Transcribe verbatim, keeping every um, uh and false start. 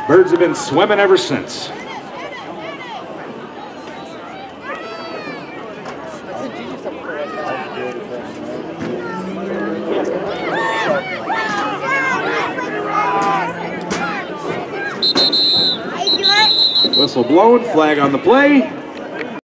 Birds have been swimming ever since. Whistle blown, flag on the play.